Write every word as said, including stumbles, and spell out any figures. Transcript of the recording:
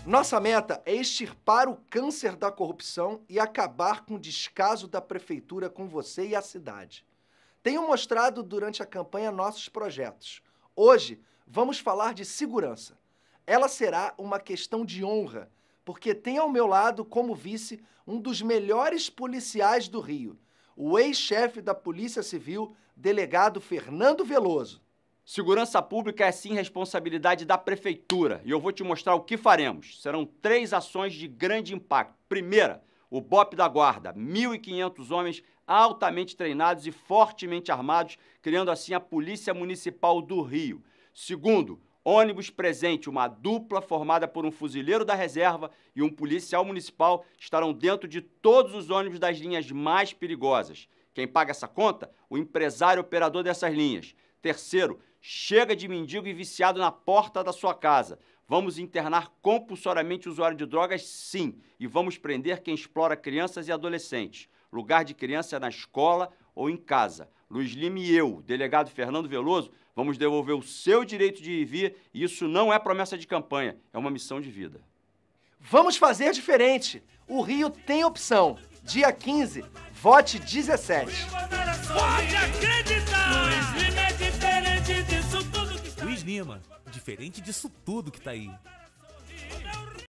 Nossa meta é extirpar o câncer da corrupção e acabar com o descaso da prefeitura com você e a cidade. Tenho mostrado durante a campanha nossos projetos. Hoje, vamos falar de segurança. Ela será uma questão de honra, porque tenho ao meu lado, como vice, um dos melhores policiais do Rio, o ex-chefe da Polícia Civil, delegado Fernando Veloso. Segurança pública é sim responsabilidade da prefeitura e eu vou te mostrar o que faremos. Serão três ações de grande impacto. Primeira, o B O P da Guarda, mil e quinhentos homens altamente treinados e fortemente armados, criando assim a Polícia Municipal do Rio. Segundo, ônibus presente, uma dupla formada por um fuzileiro da reserva e um policial municipal estarão dentro de todos os ônibus das linhas mais perigosas. Quem paga essa conta? O empresário operador dessas linhas. Terceiro, chega de mendigo e viciado na porta da sua casa. Vamos internar compulsoriamente o usuário de drogas, sim, e vamos prender quem explora crianças e adolescentes. Lugar de criança é na escola ou em casa. Luiz Lima e eu, delegado Fernando Veloso, vamos devolver o seu direito de ir e vir, e isso não é promessa de campanha, é uma missão de vida. Vamos fazer diferente. O Rio tem opção. Dia quinze, vote dezessete. Pode acreditar! Luiz Lima é diferente disso tudo que tá aí. Luiz Lima, diferente disso tudo que tá aí.